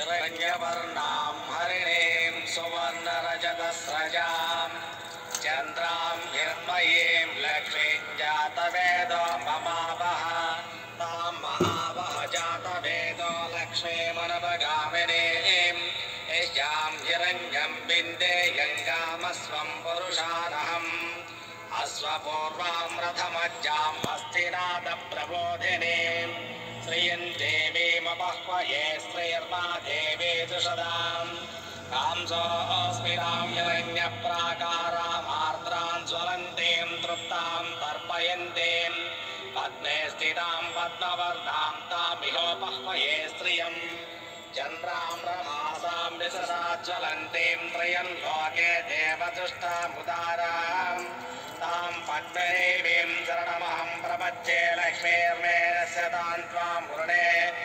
हिरण्यवर्णां हरिणीं सुवर्णरजतस्रजां चन्द्रां हिरण्मयीं लक्ष्मीं जातवेदो ममावह तां महावह जातवेदो लक्ष्मीमनवगामिनीं यस्यां हिरण्यं विन्देयङ्गामस्वं पुरुषानहम् अश्वपूर्वां रथमज्जां हस्तिनादप्रबोधिनीं श्रियं देवीमपह्वये श्रीर्मा देवी दुषदां कांसोऽस्मिनां हिरण्यप्राकारामार्द्रां ज्वलन्तीं तृप्तां तर्पयन्तीं पद्मे स्थितां पद्मवर्णां तामिहोपह्वये श्रियं चन्द्रां रमासां विशसा ज्वलन्तीं त्रयं लोके देवदुष्टामुदाराम् तां पद्मदेवीं शरणमहं प्रपद्ये लक्ष्मीर्मेरस्य तां त्वां मुरणे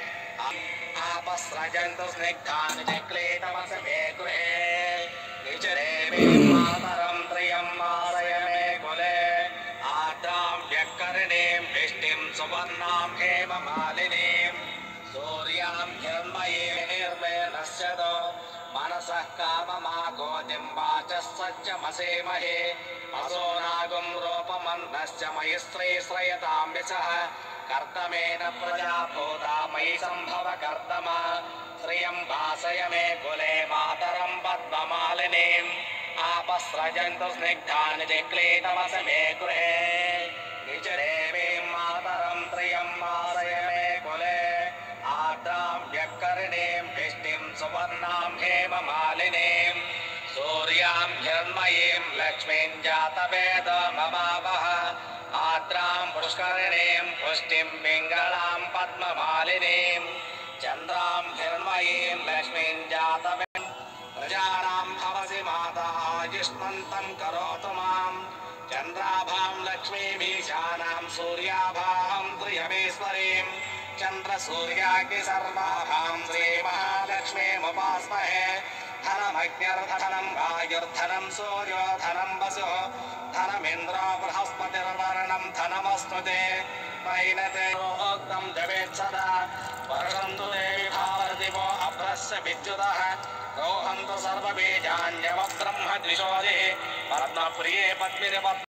आपस्रजन्तु स्निग्धानि चक्लेतमस मे गृहे निजदेवीं मातरं त्रियं मारय मे कुले आद्रां व्यक्करिणीं वृष्टिं सुवर्णां हेममालिनीं सूर्यां हिरण्मयीर्मेनश्यतो मनसः काममागोतिं वाचः सज्जमसेमहे असोनागुं रूपमन्नश्च मयि श्रीश्रयतां विशः कर्दमेन प्रजाभूता मयि सम्भव कर्दम श्रियं वासय मे कुले मातरं पद्ममालिनीम् आपस्रजन्तु स्निग्धानि चिक्लीतमस मे गृहे निजदेवीं मातरं त्रियं वासय मे कुले आद्रां व्यक्करिणीं वृष्टिं सुवर्णां हेममालिनीं सूर्यां हिरण्मयीं लक्ष्मीं जातवेदो ममावह आद्रां पुष्करिणीं पुष्टिं पिङ्गलां पद्ममालिनीं चन्द्रां हिरण्मयीं लक्ष्मीं जातवेदो प्रजानां भवसि माता आयुष्मन्तं करोतु मां चन्द्राभां लक्ष्मीमीशानां सूर्याभां त्रियमेश्वरीं चन्द्रसूर्याग्नि सर्वाभां श्रीमहालक्ष्मीमुपास्महे धनमग्न्यर्धनं वायुर्धनं सूर्यो धनं वसुः धनमिन्द्रो बृहस्पतिर्वर्णं धनमस्तु ते वैनतेक्तं जपेत् सदा वर्षन्तु देवि भारदिवो अभ्रस्य विद्युतः रोहन्तु सर्वबीजान्यवब्रह्म द्विषोदिः पद्मप्रिये पद्मिनि